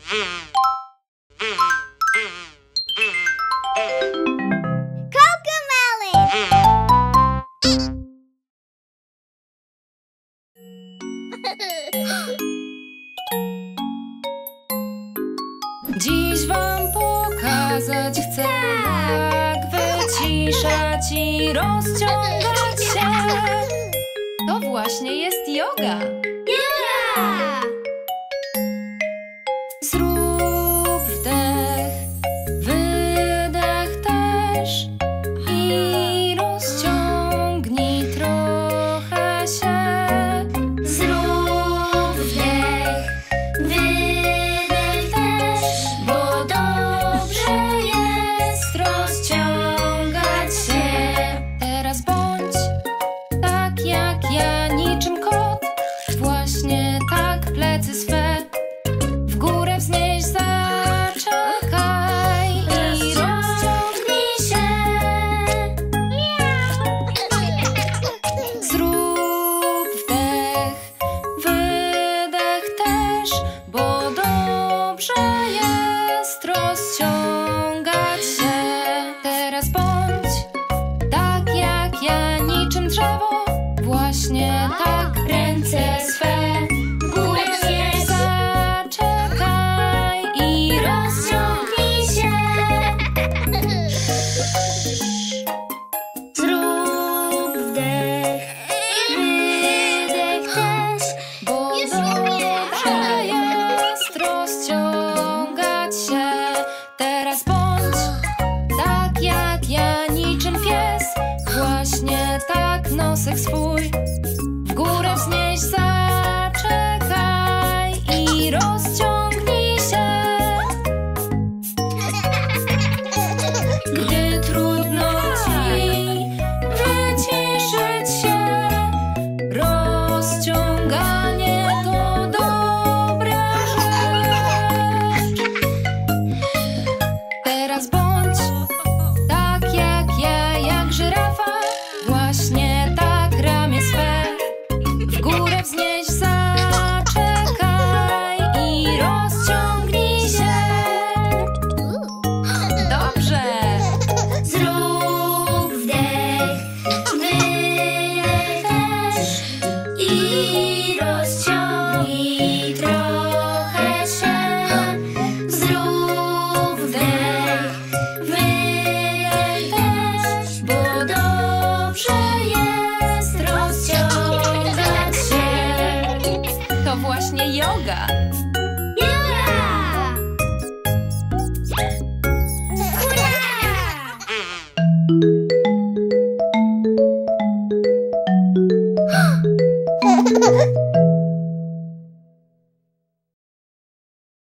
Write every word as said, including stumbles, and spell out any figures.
Dziś wam pokazać chcę, jak wyciszać i rozciągać się. To właśnie jest yoga. Yeah! Zrób wdech, wydech też i rozciągnij trochę się. Zrób wdech, wydech też, bo dobrze jest rozciągać się. Teraz bądź tak jak ja, niczym kot. Właśnie tak plecy swe w górę wznieś, zaczekaj i rozciągnij się. Zrób wdech, wydech też, bo dobrze jest rozciągać się. Teraz bądź tak jak ja, niczym drzewo. Właśnie tak ręce swe w górę wznieś, zaczekaj i rozciągnij się. Zrób wdech, wydech też, Bo dobrze jest rozciągać się. Teraz bądź tak jak ja, niczym pies. Właśnie tak nosek swój w górę wznieś, zaczekaj i rozciągnij się. Gdy trudno ci wyciszyć się, rozciąganie to dobra rzecz. Teraz bądź tak jak ja, jak żyrafa. Właśnie tak ramię swe w górę wznieś, zaczekaj i rozciągnij się. Dobrze! zrób wdech, wydech też i rozciągnij trochę się. Zrób wdech, wydech też, bo dobrze jest rozciągać się. To właśnie yoga. Yeah! Hurra!